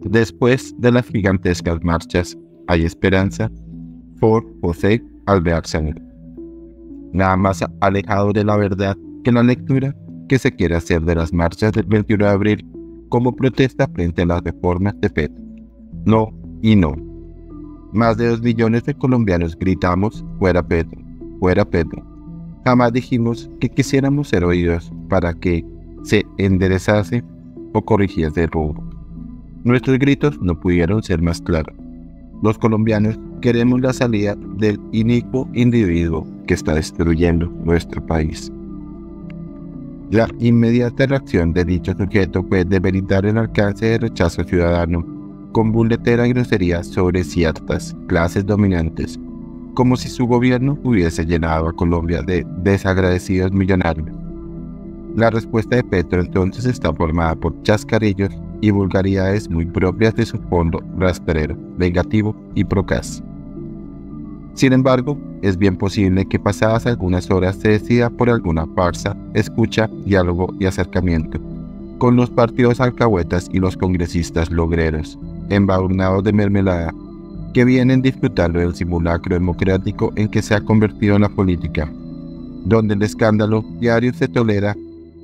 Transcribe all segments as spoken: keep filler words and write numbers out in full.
Después de las gigantescas marchas hay esperanza por José Alvear Samud. Nada más alejado de la verdad que la lectura que se quiere hacer de las marchas del veintiuno de abril como protesta frente a las reformas de Petro. No y no. Más de dos millones de colombianos gritamos fuera Petro, fuera Petro. Jamás dijimos que quisiéramos ser oídos para que se enderezase o corrigiese el rumbo. Nuestros gritos no pudieron ser más claros. Los colombianos queremos la salida del inicuo individuo que está destruyendo nuestro país. La inmediata reacción de dicho sujeto fue demeritar el alcance de rechazo ciudadano con buletera y grosería sobre ciertas clases dominantes, como si su gobierno hubiese llenado a Colombia de desagradecidos millonarios. La respuesta de Petro entonces está formada por chascarrillos y vulgaridades muy propias de su fondo rastrero, vengativo y procaz. Sin embargo, es bien posible que pasadas algunas horas se decida por alguna farsa, escucha, diálogo y acercamiento con los partidos alcahuetas y los congresistas logreros, embadurnados de mermelada, que vienen disfrutando del simulacro democrático en que se ha convertido la política, donde el escándalo diario se tolera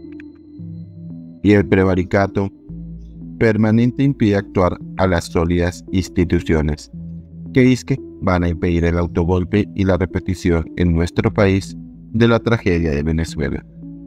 y el prevaricato permanente impide actuar a las sólidas instituciones, que es que van a impedir el autogolpe y la repetición en nuestro país de la tragedia de Venezuela.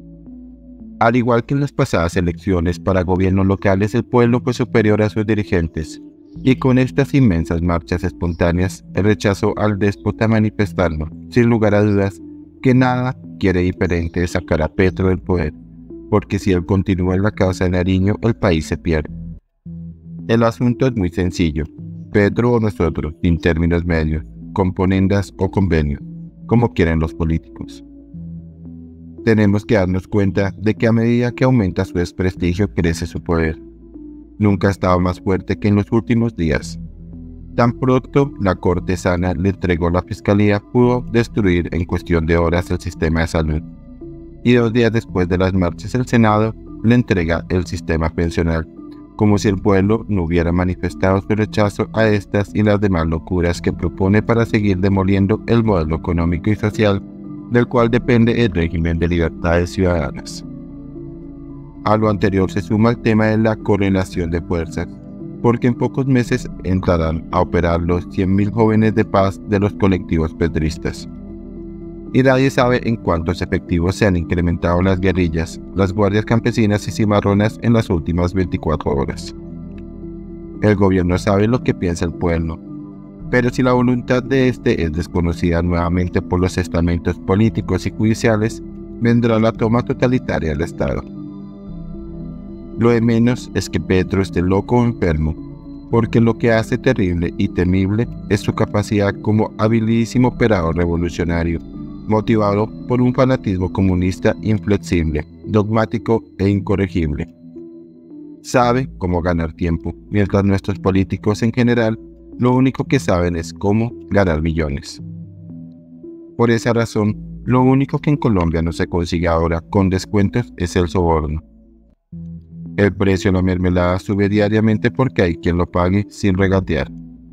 Al igual que en las pasadas elecciones para gobiernos locales, el pueblo fue superior a sus dirigentes, y con estas inmensas marchas espontáneas, el rechazo al déspota manifestando, sin lugar a dudas, que nada quiere diferente de sacar a Petro del poder, porque si él continúa en la causa de Nariño, el país se pierde. El asunto es muy sencillo: Petro o nosotros, sin términos medios, componendas o convenios, como quieren los políticos. Tenemos que darnos cuenta de que a medida que aumenta su desprestigio, crece su poder. Nunca ha estado más fuerte que en los últimos días. Tan pronto la Corte Sana le entregó la Fiscalía, pudo destruir en cuestión de horas el sistema de salud. Y dos días después de las marchas, el Senado le entrega el sistema pensional, como si el pueblo no hubiera manifestado su rechazo a estas y las demás locuras que propone para seguir demoliendo el modelo económico y social del cual depende el régimen de libertades ciudadanas. A lo anterior se suma el tema de la correlación de fuerzas, porque en pocos meses entrarán a operar los cien mil jóvenes de paz de los colectivos petristas. Y nadie sabe en cuántos efectivos se han incrementado las guerrillas, las guardias campesinas y cimarronas en las últimas veinticuatro horas. El gobierno sabe lo que piensa el pueblo, pero si la voluntad de este es desconocida nuevamente por los estamentos políticos y judiciales, vendrá la toma totalitaria del Estado. Lo de menos es que Petro esté loco o enfermo, porque lo que hace terrible y temible es su capacidad como habilidísimo operador revolucionario, motivado por un fanatismo comunista inflexible, dogmático e incorregible. Sabe cómo ganar tiempo, mientras nuestros políticos en general lo único que saben es cómo ganar millones. Por esa razón, lo único que en Colombia no se consigue ahora con descuentos es el soborno. El precio de la mermelada sube diariamente porque hay quien lo pague sin regatear.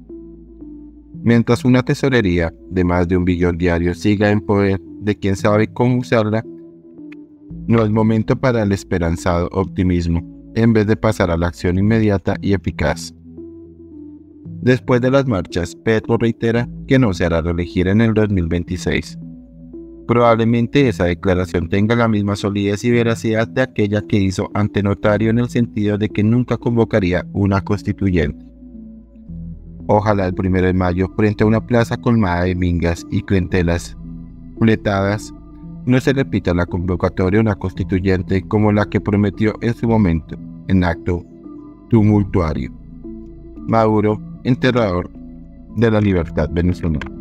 Mientras una tesorería de más de un billón diario siga en poder de quien sabe cómo usarla, no es momento para el esperanzado optimismo, en vez de pasar a la acción inmediata y eficaz. Después de las marchas, Petro reitera que no se hará reelegir en el dos mil veintiséis. Probablemente esa declaración tenga la misma solidez y veracidad de aquella que hizo ante notario, en el sentido de que nunca convocaría una constituyente. Ojalá el primero de mayo, frente a una plaza colmada de mingas y clientelas fletadas, no se repita la convocatoria a una constituyente como la que prometió en su momento, en acto tumultuario. Maduro, enterrador de la libertad venezolana.